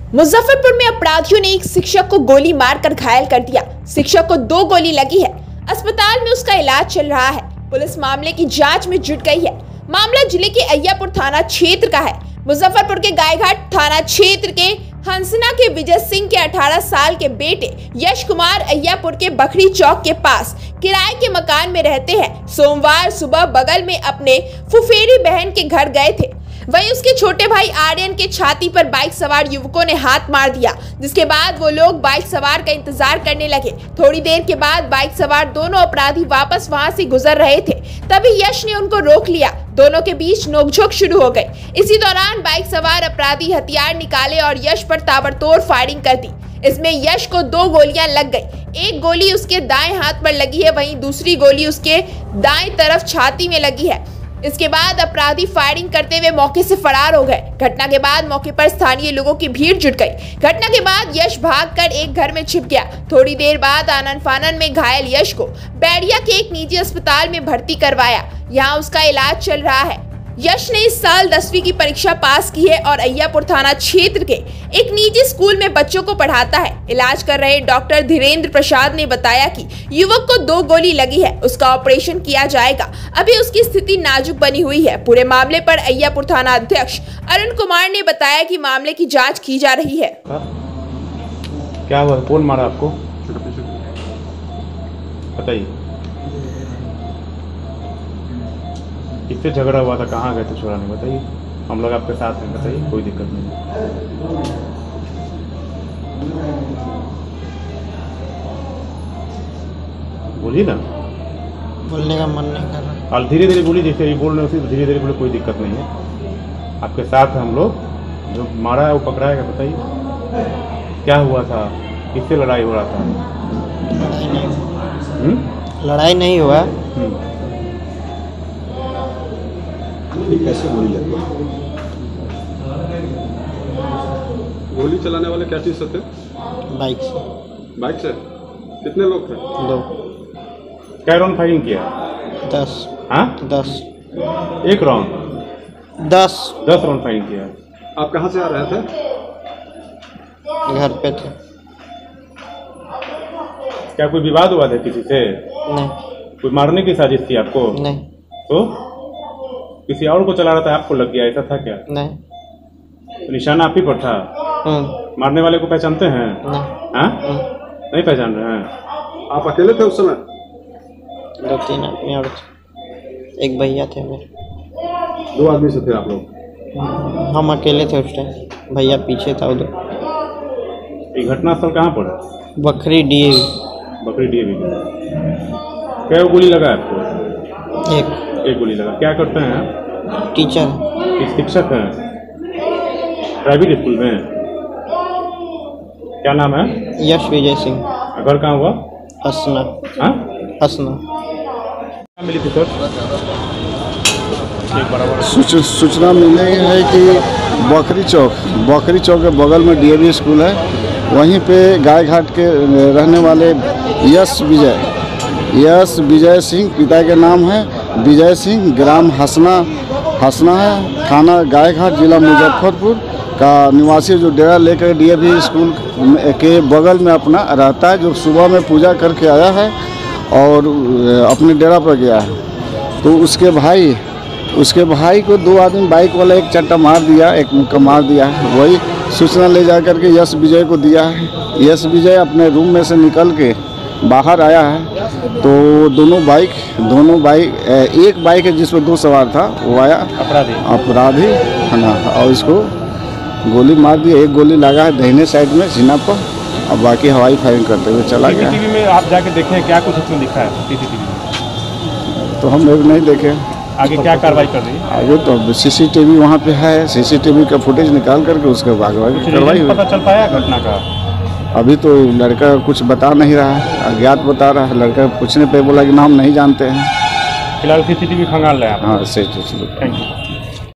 मुजफ्फरपुर में अपराधियों ने एक शिक्षक को गोली मारकर घायल कर दिया। शिक्षक को 2 गोली लगी है। अस्पताल में उसका इलाज चल रहा है। पुलिस मामले की जांच में जुट गई है। मामला जिले के अय्यापुर थाना क्षेत्र का है। मुजफ्फरपुर के गायघाट थाना क्षेत्र के हंसना के विजय सिंह के 18 साल के बेटे यश कुमार अय्यापुर के बखरी चौक के पास किराए के मकान में रहते हैं। सोमवार सुबह बगल में अपने फुफेरी बहन के घर गए थे। वहीं उसके छोटे भाई आर्यन के छाती पर बाइक सवार युवकों ने हाथ मार दिया, जिसके बाद वो लोग बाइक सवार का इंतजार करने लगे। थोड़ी देर के बाद बाइक सवार दोनों अपराधी वापस वहां से गुजर रहे थे, तभी यश ने उनको रोक लिया। दोनों के बीच नोकझोंक शुरू हो गई। इसी दौरान बाइक सवार अपराधी हथियार निकाले और यश पर ताबड़तोड़ फायरिंग कर दी। इसमें यश को 2 गोलियां लग गई। एक गोली उसके दाएं हाथ पर लगी है, वहीं दूसरी गोली उसके दाएं तरफ छाती में लगी है। इसके बाद अपराधी फायरिंग करते हुए मौके से फरार हो गए। घटना के बाद मौके पर स्थानीय लोगों की भीड़ जुट गई। घटना के बाद यश भागकर एक घर में छिप गया। थोड़ी देर बाद आनन फानन में घायल यश को बैरिया के एक निजी अस्पताल में भर्ती करवाया। यहाँ उसका इलाज चल रहा है। यश ने इस साल 10वीं की परीक्षा पास की है और अय्यापुर थाना क्षेत्र के एक निजी स्कूल में बच्चों को पढ़ाता है। इलाज कर रहे डॉक्टर धीरेन्द्र प्रसाद ने बताया कि युवक को 2 गोली लगी है। उसका ऑपरेशन किया जाएगा। अभी उसकी स्थिति नाजुक बनी हुई है। पूरे मामले पर अय्यापुर थाना अध्यक्ष अरुण कुमार ने बताया कि मामले की जाँच की जा रही है। क्या हुआ? कौन मारा आपको? बताइए। किससे झगड़ा हुआ था? कहाँ गए थे छुड़ाने? बताइए। हम लोग आपके साथ हैं, बताइए। कोई दिक्कत नहीं। बोलिए ना। बोलने का मन नहीं कर रहा। और धीरे धीरे बोलिए, जैसे बोल रहे हो धीरे धीरे बोले, कोई दिक्कत नहीं है। आपके साथ हैं हम लोग। जो मारा है वो पकड़ाएगा। बताइए क्या हुआ था? किससे लड़ाई हो रहा था? लड़ाई नहीं हुआ। कैसे गोली लगी? गोली चलाने वाले क्या चीज से थे? बाइक से। बाइक से? कितने लोग थे? 2। क्या राउंड फायरिंग किया? 10। हाँ? 10। एक राउंड? 10 राउंड फायरिंग किया। आप कहाँ से आ रहे थे? घर पे थे। क्या कोई विवाद हुआ था किसी से? नहीं। कोई मारने की साजिश थी आपको? नहीं। तो किसी और को चला रहा था, आपको लग गया, ऐसा था क्या? नहीं। तो निशाना आप ही पर था? मारने वाले को पहचानते हैं? नहीं। हाँ? नहीं पहचान रहे हैं? आप अकेले थे उस समय? 2-3 आदमी और थे। एक भैया थे मेरे। 2 आदमी से थे आप लोग? हम अकेले थे उस टाइम। भैया पीछे था उधर। ये घटना स्थल कहाँ पर है? बखरी डीएवी। बखरी डीएवी। क्या गोली लगा आपको? एक गोली लगा। क्या करते हैं आप? टीचर। शिक्षक हैं प्राइवेट स्कूल में। क्या नाम है? यश विजय सिंह। घर कहाँ हुआ? हंसना। हाँ? हंसना। क्या मिली थी सर? सूचना मिली है कि बखरी चौक के बगल में डीएवी स्कूल है। वहीं पे गायघाट के रहने वाले यश विजय सिंह, पिता के नाम है विजय सिंह, ग्राम हंसना है, थाना गायघाट, जिला मुजफ्फरपुर का निवासी, जो डेरा लेकर डीएवी स्कूल के बगल में अपना रहता है, जो सुबह में पूजा करके आया है और अपने डेरा पर गया है। तो उसके भाई को 2 आदमी बाइक वाला एक चट्टा मार दिया, एक मुक्का मार दिया है। वही सूचना ले जा करके यश विजय को दिया है। यश विजय अपने रूम में से निकल के बाहर आया है, तो दोनों बाइक एक बाइक है जिसमें 2 सवार था, वो आया अपराधी है ना, और इसको गोली मार दी। एक गोली लगा है दाहिने साइड में सीना पर, और बाकी हवाई फायरिंग करते हुए चला गया। सीसीटीवी में आप जाके देखें क्या कुछ उसमें दिखा है सीसीटीवी में? तो हम लोग नहीं देखे। आगे क्या कार्रवाई कर रही है? आगे तो सीसीटीवी वहाँ पे है, सीसीटीवी का फुटेज निकाल करके उसका कार्रवाई पता चल पाया घटना का? अभी तो लड़का कुछ बता नहीं रहा है, अज्ञात बता रहा है। लड़का पूछने पे बोला कि नाम नहीं जानते हैं। फिलहाल सीसीटीवी खंगाल रहे हैं आप? हाँ, सही। Thank you.